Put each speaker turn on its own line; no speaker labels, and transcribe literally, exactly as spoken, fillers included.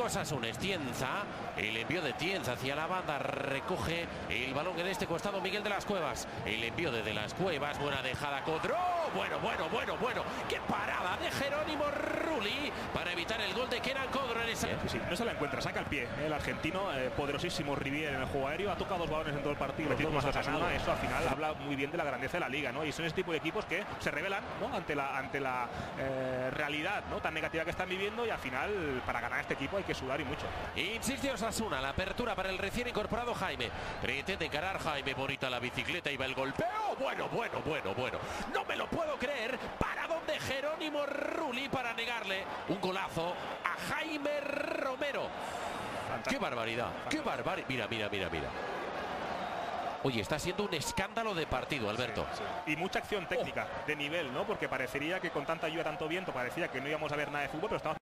Osasuna, es Tienza, el envío de Tienza hacia la banda, recoge el balón en este costado Miguel de las Cuevas, el envío de De las Cuevas, buena dejada, Codro, bueno, bueno, bueno, bueno, qué parada de Jerónimo Rulli para evitar el gol de Kenan Codro en esa...
Sí, sí, no se la encuentra, saca el pie, el argentino, eh, poderosísimo Rivier en el juego aéreo, ha tocado dos balones en todo el partido, los dos más Osasuna, eso al final habla muy bien de la grandeza de la liga, ¿no? Y son ese tipo de equipos que se rebelan, ¿no? ante la, ante la eh, realidad, ¿no? tan negativa que están viviendo, y al final para ganar este equipo hay que sudar y mucho.
Insiste Osasuna, la apertura para el recién incorporado Jaime, pretende encarar Jaime, bonita la bicicleta, y va el golpeo, bueno, bueno, bueno, bueno, no me lo puedo creer, para donde Jerónimo Rulli para negarle un golazo a Jaime Romero. Fantástico. Qué barbaridad, qué barbaridad, mira, mira, mira, mira. Oye, está siendo un escándalo de partido, Alberto.
Sí, sí. Y mucha acción técnica, oh. de nivel, ¿no? Porque parecería que con tanta lluvia, tanto viento, parecía que no íbamos a ver nada de fútbol, pero estamos